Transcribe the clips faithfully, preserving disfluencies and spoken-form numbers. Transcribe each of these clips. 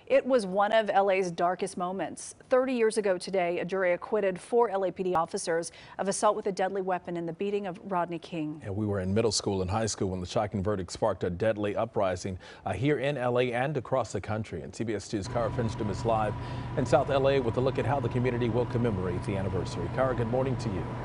It was one of L A's darkest moments. thirty years ago today, a jury acquitted four L A P D officers of assault with a deadly weapon in the beating of Rodney King. And we were in middle school and high school when the shocking verdict sparked a deadly uprising uh, here in L A and across the country. And C B S two's Kara Fincham is live in South L A with a look at how the community will commemorate the anniversary. Kara, good morning to you.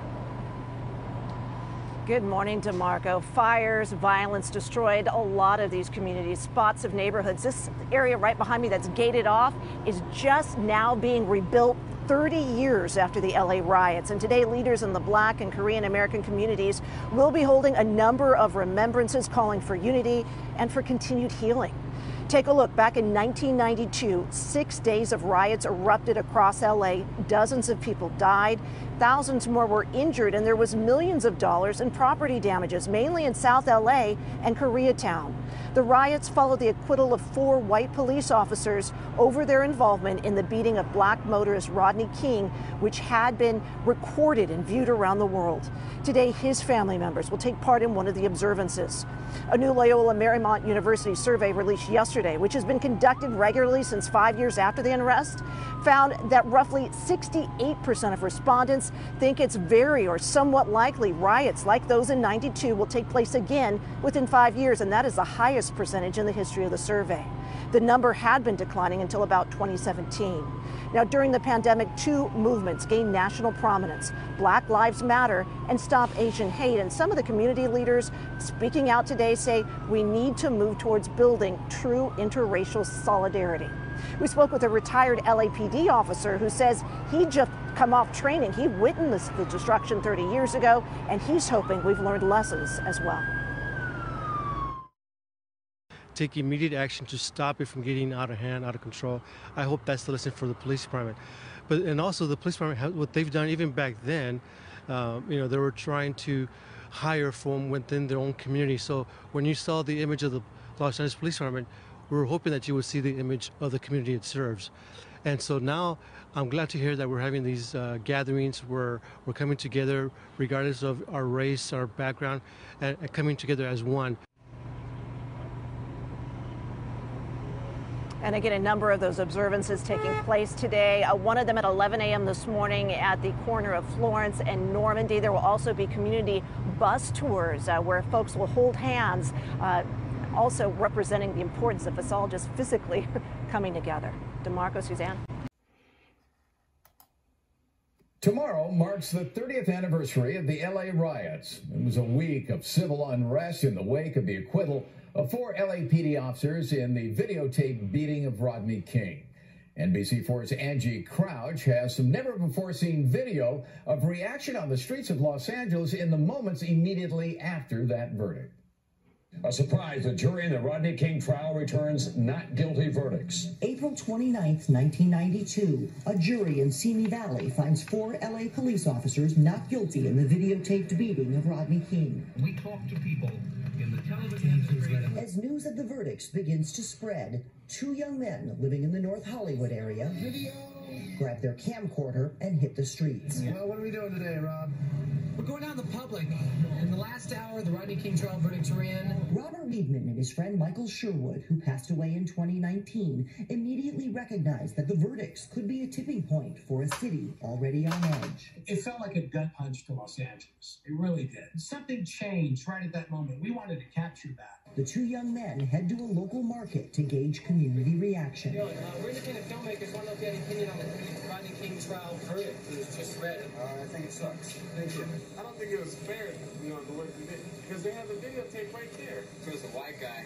Good morning, DeMarco. Fires, violence destroyed a lot of these communities, spots of neighborhoods. This area right behind me that's gated off is just now being rebuilt thirty years after the L A riots. And today, leaders in the Black and Korean American communities will be holding a number of remembrances calling for unity and for continued healing. Take a look. Back in nineteen ninety-two, six days of riots erupted across L A. Dozens of people died. Thousands more were injured, and there was millions of dollars in property damages, mainly in South L A and Koreatown. The riots followed the acquittal of four white police officers over their involvement in the beating of black motorist Rodney King, which had been recorded and viewed around the world. Today, his family members will take part in one of the observances. A new Loyola Marymount University survey released yesterday, which has been conducted regularly since five years after the unrest, found that roughly sixty-eight percent of respondents think it's very or somewhat likely riots like those in ninety-two will take place again within five years, and that is the highest percentage in the history of the survey. The number had been declining until about twenty seventeen. Now, during the pandemic, two movements gained national prominence: Black Lives Matter and Stop Asian Hate. And some of the community leaders speaking out today say we need to move towards building true interracial solidarity. We spoke with a retired L A P D officer who says he just come off training. He witnessed the destruction thirty years ago, and he's hoping we've learned lessons as well. Take immediate action to stop it from getting out of hand, out of control. I hope that's the lesson for the police department. But and also the police department, what they've done even back then, um, you know, they were trying to hire from within their own community. So when you saw the image of the Los Angeles Police Department, we were hoping that you would see the image of the community it serves. And so now I'm glad to hear that we're having these uh, gatherings where we're coming together regardless of our race, our background, and, and coming together as one. And again, a number of those observances taking place today. Uh, one of them at eleven a m this morning at the corner of Florence and Normandy. There will also be community bus tours uh, where folks will hold hands, uh, also representing the importance of us all just physically coming together. DeMarco, Suzanne. Tomorrow marks the thirtieth anniversary of the L A riots. It was a week of civil unrest in the wake of the acquittal of four L A P D officers in the videotaped beating of Rodney King. N B C four's Angie Crouch has some never-before-seen video of reaction on the streets of Los Angeles in the moments immediately after that verdict. A surprise, the jury in the Rodney King trial returns not guilty verdicts. April twenty-ninth, nineteen ninety-two, a jury in Simi Valley finds four L A police officers not guilty in the videotaped beating of Rodney King. We talk to people in the television industry. As news of the verdicts begins to spread, two young men living in the North Hollywood area video. grab their camcorder and hit the streets. Well, what are we doing today, Rob? We're going out in the public. In the last hour, the Rodney King trial verdicts are in. Robert Weedman and his friend Michael Sherwood, who passed away in twenty nineteen, immediately recognized that the verdicts could be a tipping point for a city already on edge. It felt like a gut punch to Los Angeles. It really did. Something changed right at that moment. We wanted to capture that. The two young men head to a local market to gauge community reaction. Yo, uh, we're independent filmmakers. Want to know if you have any opinion on the Rodney King trial verdict that was just read? Uh, I think it sucks. Thank you. I don't think it was fair, you know, the way we did, because they have the videotape right there. If it was a white guy,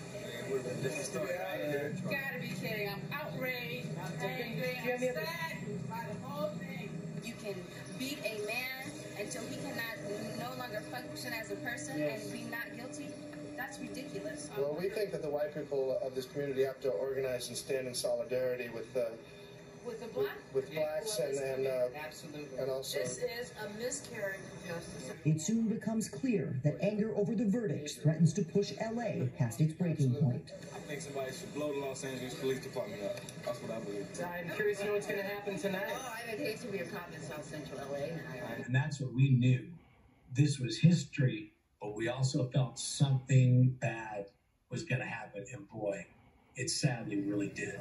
it would have been a different story. You gotta be kidding. I'm outraged, angry, I'm sad by the whole thing. You can beat a man until he cannot no longer function as a person yes. and be not guilty. That's ridiculous. Well, we think that the white people of this community have to organize and stand in solidarity with uh, with the black with, with blacks and and, uh, absolutely. and also. This is a miscarriage of justice. It soon becomes clear that anger over the verdicts threatens to push L A past its breaking point. I think somebody should blow the Los Angeles Police Department up. That's what I believe. I'm curious to know what's going to happen tonight. Oh, I would hate to be a cop in South Central L A. And that's what we knew. This was history. But we also felt something bad was going to happen, and boy, It sadly really did.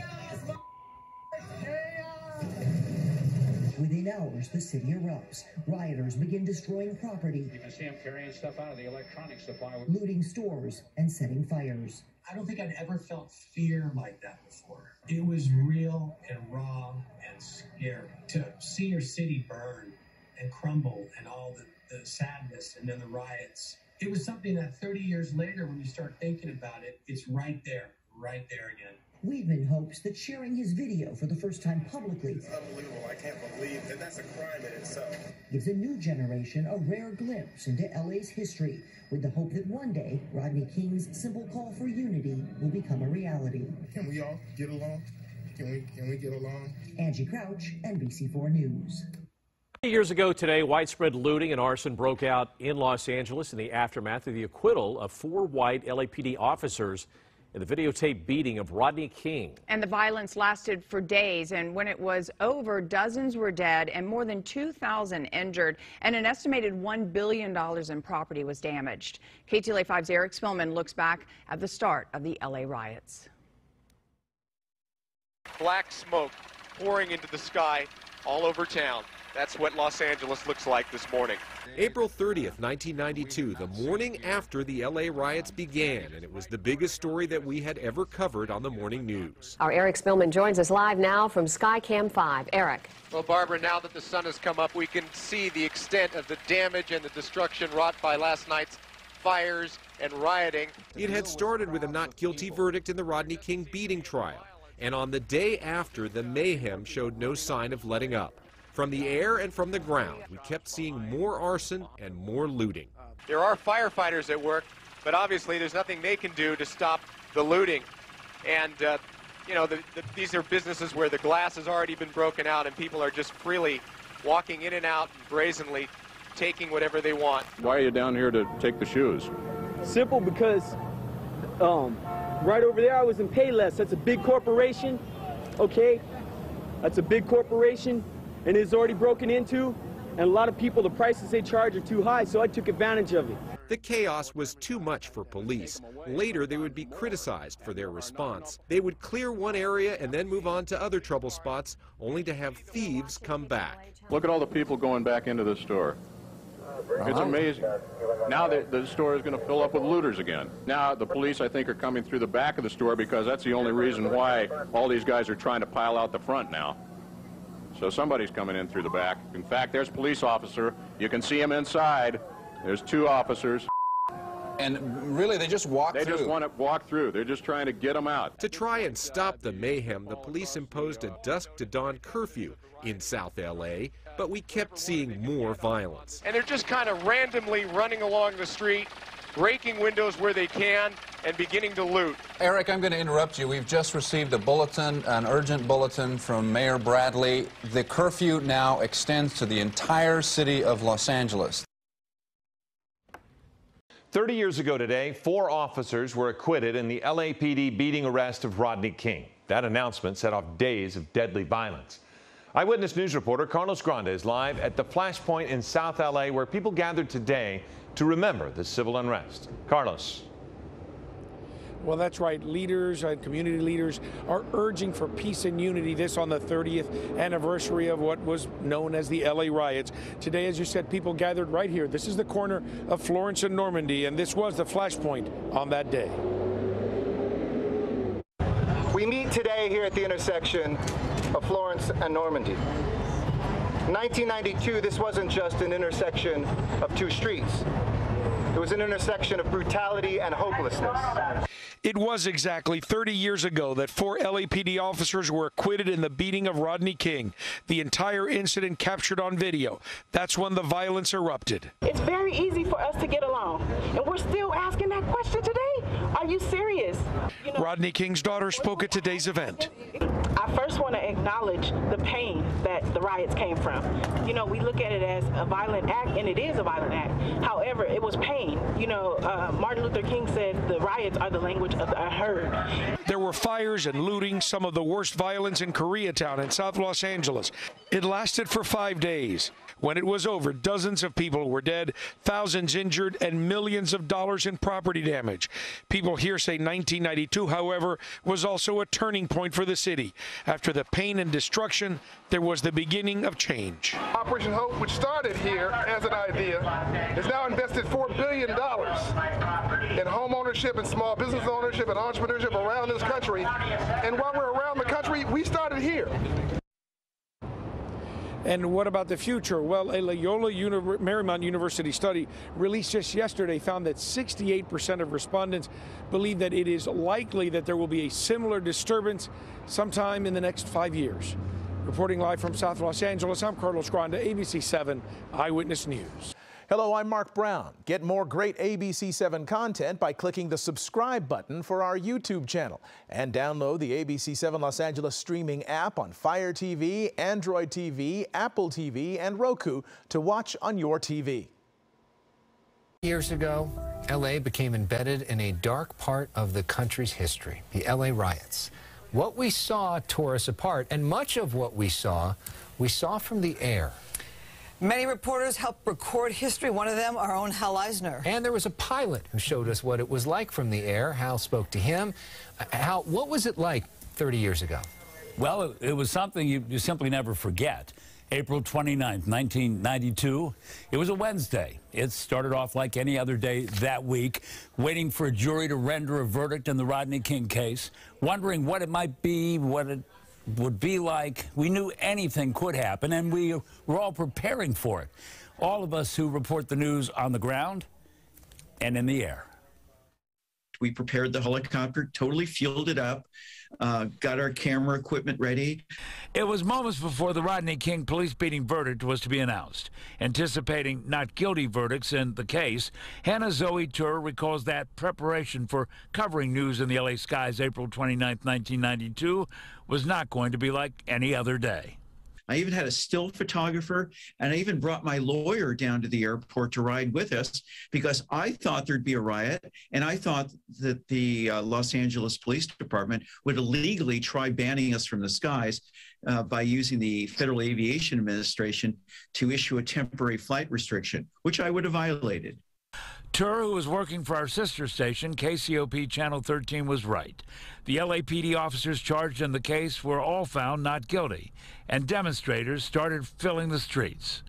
Within hours, the city erupts. Rioters begin destroying property. You can see them carrying stuff out of the electronics supply. Looting stores and setting fires. I don't think I'd ever felt fear like that before. It was real and raw and scary. To see your city burn and crumble and all the, the sadness and then the riots. It was something that thirty years later, when you start thinking about it, it's right there, right there again. Weidman hopes that sharing his video for the first time publicly It's unbelievable. I can't believe that that's a crime in itself. gives a new generation a rare glimpse into L A's history, with the hope that one day Rodney King's simple call for unity will become a reality. Can we all get along? Can we can we get along? Angie Crouch, N B C four News. Years ago today, widespread looting and arson broke out in Los Angeles in the aftermath of the acquittal of four white L A P D officers in the videotaped beating of Rodney King. And the violence lasted for days, and when it was over, dozens were dead and more than two thousand injured, and an estimated one billion dollars in property was damaged. K T L A five's Eric Spillman looks back at the start of the L A riots. Black smoke pouring into the sky all over town. That's what Los Angeles looks like this morning. April thirtieth, nineteen ninety-two, the morning after the L A riots began, and it was the biggest story that we had ever covered on the morning news. Our Eric Spillman joins us live now from Skycam five. Eric. Well, Barbara, now that the sun has come up, we can see the extent of the damage and the destruction wrought by last night's fires and rioting. It had started with a not guilty verdict in the Rodney King beating trial, and on the day after, the mayhem showed no sign of letting up. From the air and from the ground, we kept seeing more arson and more looting. There are firefighters at work, but obviously there's nothing they can do to stop the looting. And, uh, you know, the, the, these are businesses where the glass has already been broken out and people are just freely walking in and out and brazenly taking whatever they want. Why are you down here to take the shoes? Simple, because um, right over there I was in Payless. That's a big corporation, okay? That's a big corporation. And it's already broken into, and a lot of people, the prices they charge are too high, so I took advantage of it. The chaos was too much for police. Later, they would be criticized for their response. They would clear one area and then move on to other trouble spots, only to have thieves come back. Look at all the people going back into the store. It's amazing. Now the, the store is going to fill up with looters again. Now the police, I think, are coming through the back of the store because that's the only reason why all these guys are trying to pile out the front now. So somebody's coming in through the back. In fact, there's a police officer. You can see him inside. There's two officers. And really, they just walk they through. They just want to walk through. They're just trying to get them out. To try and stop the mayhem, the police imposed a dusk to dawn curfew in South L A, but we kept seeing more violence. And they're just kind of randomly running along the street, breaking windows where they can, and beginning to loot. Eric, I'm going to interrupt you. We've just received a bulletin, an urgent bulletin from Mayor Bradley. The curfew now extends to the entire city of Los Angeles. thirty years ago today, four officers were acquitted in the L A P D beating arrest of Rodney King. That announcement set off days of deadly violence. Eyewitness News reporter Carlos Grande is live at the Flashpoint in South L A, where people gathered today to remember the civil unrest. Carlos. Well, that's right. Leaders and community leaders are urging for peace and unity this on the thirtieth anniversary of what was known as the L A riots. Today, as you said, people gathered right here. This is the corner of Florence and Normandy, and this was the Flashpoint on that day. We meet today here at the intersection of Florence and Normandy. In nineteen ninety-two, this wasn't just an intersection of two streets. It was an intersection of brutality and hopelessness. It was exactly thirty years ago that four L A P D officers were acquitted in the beating of Rodney King. The entire incident captured on video. That's when the violence erupted. It's very easy for us to get along, and we're still asking that question today. Are you serious? You know, Rodney King's daughter spoke at today's event. I first want to acknowledge the pain that the riots came from. You know, we look at it as a violent act, and it is a violent act. However, it was pain. You know, uh, Martin Luther King said the riots are the language of the unheard. There were fires and looting, some of the worst violence in Koreatown in South Los Angeles. It lasted for five days. When it was over, dozens of people were dead, thousands injured, and millions of dollars in property damage. People here say nineteen ninety-two, however, was also a turning point for the city. After the pain and destruction, there was the beginning of change. Operation Hope, which started here as an idea, has now invested four billion dollars in home ownership and small business ownership and entrepreneurship around this country. And while we're around the country, we started here. And what about the future? Well, a Loyola Uni- Marymount University study released just yesterday found that sixty-eight percent of respondents believe that it is likely that there will be a similar disturbance sometime in the next five years. Reporting live from South Los Angeles, I'm Carlos Granda, A B C seven Eyewitness News. Hello, I'm Mark Brown. Get more great A B C seven content by clicking the subscribe button for our YouTube channel. And download the A B C seven Los Angeles streaming app on Fire T V, Android T V, Apple T V, and Roku to watch on your T V. Years ago, L A became embedded in a dark part of the country's history, the L A riots. What we saw tore us apart, and much of what we saw, we saw from the air. Many reporters helped record history. One of them, our own Hal Eisner. And there was a pilot who showed us what it was like from the air. Hal spoke to him. Hal, what was it like thirty years ago? Well, it, it was something you, you simply never forget. April twenty-ninth, nineteen ninety-two. It was a Wednesday. It started off like any other day that week, waiting for a jury to render a verdict in the Rodney King case, wondering what it might be, what it would be like. We knew anything could happen, and we were all preparing for it. All of us who report the news on the ground and in the air. We prepared the helicopter, totally fueled it up, uh, got our camera equipment ready. It was moments before the Rodney King police beating verdict was to be announced. Anticipating not guilty verdicts in the case, Hannah Zoe Tur recalls that preparation for covering news in the L A skies April twenty-ninth, nineteen ninety-two was not going to be like any other day. I even had a still photographer, and I even brought my lawyer down to the airport to ride with us because I thought there'd be a riot, and I thought that the uh, Los Angeles Police Department would illegally try banning us from the skies uh, by using the Federal Aviation Administration to issue a temporary flight restriction, which I would have violated. Tur, who was working for our sister station, K C O P Channel thirteen, was right. The L A P D officers charged in the case were all found not guilty, and demonstrators started filling the streets.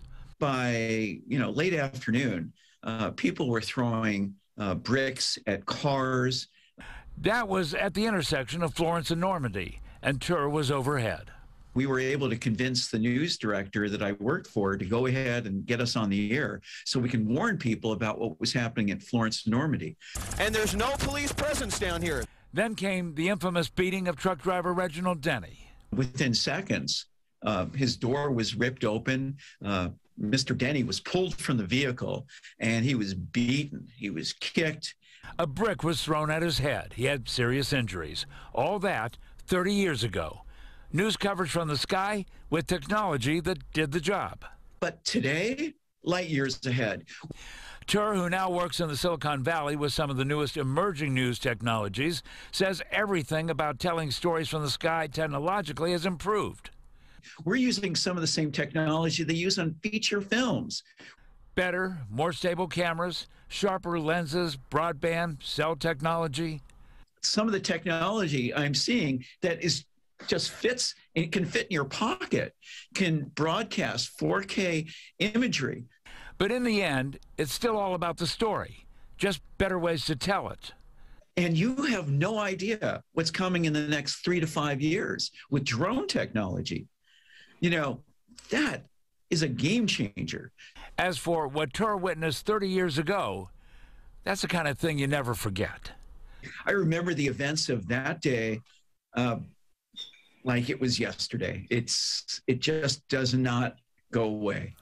By, you know, late afternoon, uh, people were throwing uh, bricks at cars. That was at the intersection of Florence and Normandy, and Tur was overhead. We were able to convince the news director that I worked for to go ahead and get us on the air so we can warn people about what was happening at Florence and Normandy. And there's no police presence down here. Then came the infamous beating of truck driver Reginald Denny. Within seconds, uh, his door was ripped open. Uh, Mister Denny was pulled from the vehicle, and he was beaten. He was kicked. A brick was thrown at his head. He had serious injuries. All that thirty years ago. News coverage from the sky with technology that did the job. But today, light years ahead. Tur, who now works in the Silicon Valley with some of the newest emerging news technologies, says everything about telling stories from the sky technologically has improved. We're using some of the same technology they use on feature films. Better, more stable cameras, sharper lenses, broadband, cell technology. Some of the technology I'm seeing that is just fits, it can fit in your pocket, can broadcast four K imagery. But in the end, it's still all about the story, just better ways to tell it. And you have no idea what's coming in the next three to five years with drone technology. You know, that is a game changer. As for what Tur witnessed thirty years ago, that's the kind of thing you never forget. I remember the events of that day uh, like it was yesterday. It's it just does not go away.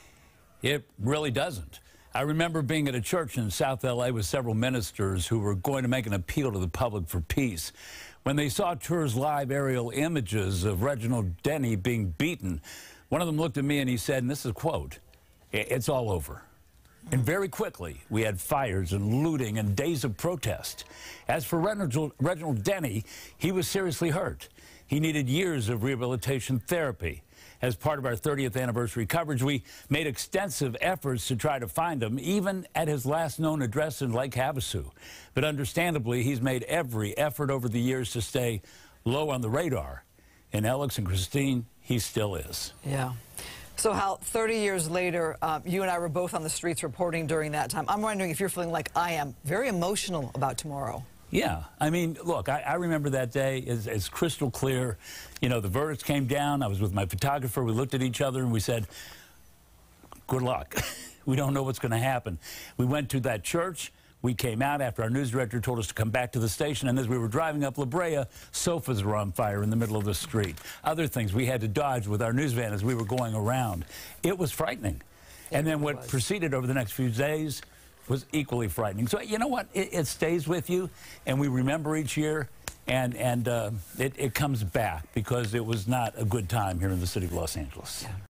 It really doesn't. I remember being at a church in South L A with several ministers who were going to make an appeal to the public for peace. When they saw Tur's live aerial images of Reginald Denny being beaten, one of them looked at me and he said, and this is a quote, "It's all over." And very quickly, we had fires and looting and days of protest. As for Reginald, Reginald Denny, he was seriously hurt. He needed years of rehabilitation therapy. As part of our thirtieth anniversary coverage, we made extensive efforts to try to find him, even at his last known address in Lake Havasu. But understandably, he's made every effort over the years to stay low on the radar. And Alex and Christine, he still is. Yeah. So, Hal, thirty years later, uh, you and I were both on the streets reporting during that time. I'm wondering if you're feeling like I am, very emotional about tomorrow. Yeah. I mean, look, I, I remember that day as, as crystal clear. You know, the verdicts came down. I was with my photographer. We looked at each other and we said, good luck. We don't know what's going to happen. We went to that church. We came out after our news director told us to come back to the station, and as we were driving up La Brea, sofas were on fire in the middle of the street. Other things we had to dodge with our news van as we were going around. It was frightening. And then what proceeded over the next few days was equally frightening. So, you know what? It, it stays with you, and we remember each year, and, and uh, it, it comes back because it was not a good time here in the city of Los Angeles. Yeah.